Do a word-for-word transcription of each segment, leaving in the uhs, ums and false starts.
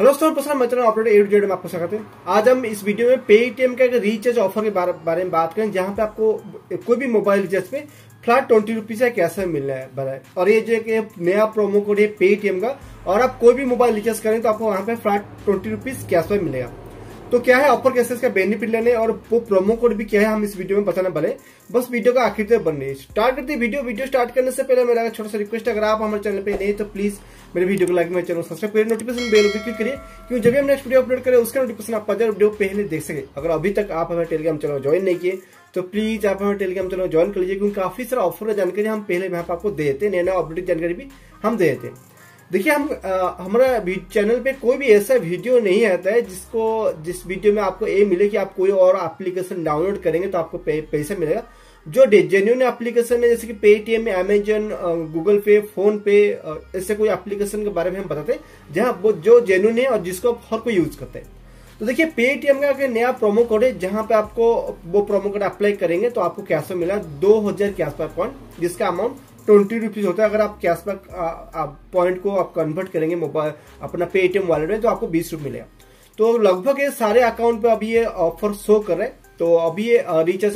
Hello दोस्तों, पसंद मैं channel operator A to Z में आपको स्वागत है। आज हम इस वीडियो में पेटीएम का एक रिचार्ज ऑफर के बारे, बारे में बात करें, जहां पे आपको कोई भी मोबाइल रिचार्ज पे फ्लैट ट्वेंटी रुपीज का कैसे मिलना है बना है। और ये जो एक नया प्रोमो कोड है पेटीएम का, और आप कोई भी मोबाइल रिचार्ज करें तो आपको वहां पे फ्लैट ट्वेंटी रुपीज कैशबैक मिलेगा। तो क्या है ऑफर, कैसे इसका बेनिफिट लेने और वो प्रोमो कोड भी क्या है, हम इस वीडियो में बताने वाले। बस वीडियो का आखिर तक बनने स्टार्ट करते वीडियो वीडियो स्टार्ट करने से पहले मेरा छोटा सा रिक्वेस्ट है, अगर आप हमारे चैनल पे नहीं तो प्लीज मेरे वीडियो को लाइक, मेरे चैनल सब्सक्राइब करिए, नोटिफिकेशन बेल क्लिक करिए, क्योंकि जब भी हम नेक्स्ट वीडियो अपलोड करें उसका नोटिफिकेशन आप वीडियो पहले देख सके। अगर अभी तक आप हमारे टेलीग्राम चैनल ज्वाइन नहीं किए तो प्लीज आप हमारे टेलीग्राम चैनल ज्वाइन कर लीजिए, क्योंकि काफी सारा ऑफर जानकारी हम पहले यहाँ पे आपको दे देते हैं, नया नया अपडेट जानकारी भी हम दे देते हैं। देखिए, हम हमारा चैनल पे कोई भी ऐसा वीडियो नहीं आता है जिसको जिस वीडियो में आपको ये मिले कि आप कोई और एप्लीकेशन डाउनलोड करेंगे तो आपको पैसा मिलेगा। जो जेन्युइन एप्लीकेशन है, जैसे कि Paytm, Amazon, Google Pay, PhonePe, ऐसे कोई एप्लीकेशन के बारे में हम बताते हैं जहां वो जो जेन्युइन है और जिसको हर कोई यूज करता है। तो देखिए, पेटीएम का नया प्रोमो कोड है, जहां पे आपको वो प्रोमो कोड अप्लाई करेंगे तो आपको कैशबैक मिला दो हजार कैशबैक पॉइंट, जिसका अमाउंट ट्वेंटी रुपीज होता है। अगर आप कैशबैक पॉइंट को आप कन्वर्ट करेंगे मोबाइल अपना पेटीएम वॉलेट में तो आपको बीस रुपए मिलेगा। तो लगभग ये सारे अकाउंट पे अभी ये ऑफर शो कर रहे हैं। तो अभी ये रिचार्ज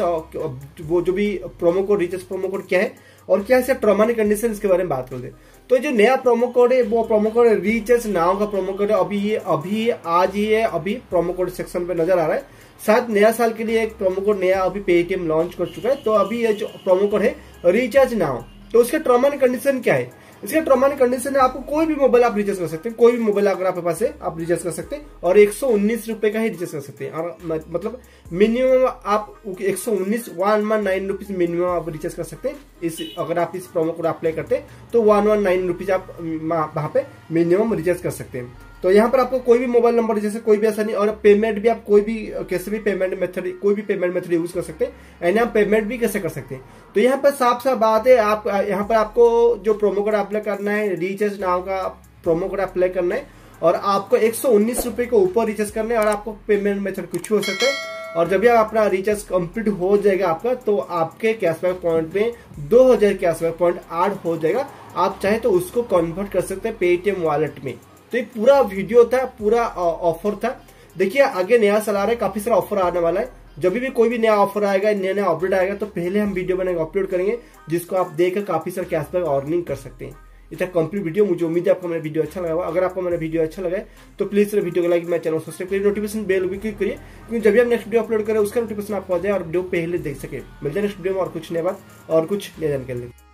वो जो भी promo code, recharge promo code क्या है और क्या है टर्म एंड कंडीशन, इसके बारे में बात करते हैं। तो जो नया प्रोमो कोड है वो प्रोमो कोड रिचार्ज नाउ का प्रोमो कोड है। अभी ये अभी आज ही है, अभी प्रोमो कोड सेक्शन पे नजर आ रहा है। शायद नया साल के लिए एक प्रोमो कोड नया अभी पेटीएम लॉन्च कर चुका है। तो अभी ये जो प्रोमो कोड है रिचार्ज नाउ, तो उसके टर्म एंड कंडीशन क्या है? इसके टर्म एंड कंडीशन है आपको कोई भी मोबाइल आप रिचार्ज कर सकते हैं, कोई भी मोबाइल अगर आपके पास है आप रिचार्ज कर सकते हैं, और एक सौ उन्नीस रुपए का ही रिचार्ज कर सकते हैं। और मतलब मिनिमम आप एक सौ उन्नीस one one nine rupees minimum आप रिचार्ज कर सकते हैं। इस अगर आप इस प्रोमो कोड अप्लाई करते हैं तो वन वन नाइन रुपीज आप वहां पे मिनिमम रिचार्ज कर सकते हैं। तो यहाँ पर आपको कोई भी मोबाइल नंबर जैसे कोई भी ऐसा नहीं, और पेमेंट भी आप कोई भी कैसे भी पेमेंट मेथड कोई भी पेमेंट मेथड यूज कर सकते हैं, एंड आप पेमेंट भी कैसे कर सकते हैं। तो यहाँ पर साफ साफ बात है, आप यहाँ पर आपको जो प्रोमो कोड अप्लाई करना है, रिचार्ज नाउ का प्रोमो कोड अप्लाई करना है, और आपको एक सौ उन्नीस रुपए के ऊपर रिचार्ज करना है, और आपको पेमेंट मेथड कुछ हो सकता है। और जब भी आप अपना रिचार्ज कंप्लीट हो जाएगा आपका, तो आपके कैशबैक पॉइंट में दो हजार कैशबैक पॉइंट ऐड हो जाएगा। आप चाहे तो उसको कन्वर्ट कर सकते हैं पेटीएम वॉलेट में। तो ये पूरा वीडियो था, पूरा ऑफर था। देखिए, आगे नया साल आ रहा है, काफी सारा ऑफर आने वाला है। जब भी कोई भी नया ऑफर आएगा, नया नया अपडेट आएगा, तो पहले हम वीडियो बनाएंगे, अपलोड करेंगे, जिसको आप देखकर काफी सारा कैशबैक अर्निंग कर सकते हैं। इतना कंप्लीट वीडियो, मुझे उम्मीद है आपको मेरा वीडियो अच्छा लगा। अगर आपको मेरा वीडियो अच्छा लगा तो प्लीज मेरे वीडियो को लाइक, मेरे चैनल सब्सक्राइब करिए, नोटिफिकेशन बेल भी क्लिक करिए, क्योंकि जब भी हम नेक्स्ट वीडियो अपलोड करें उसका नोटिफिकेशन आपको आ जाए और वीडियो पहले देख सके। मिलते हैं नेक्स्ट वीडियो में और कुछ नया बात और कुछ नया जानकारी।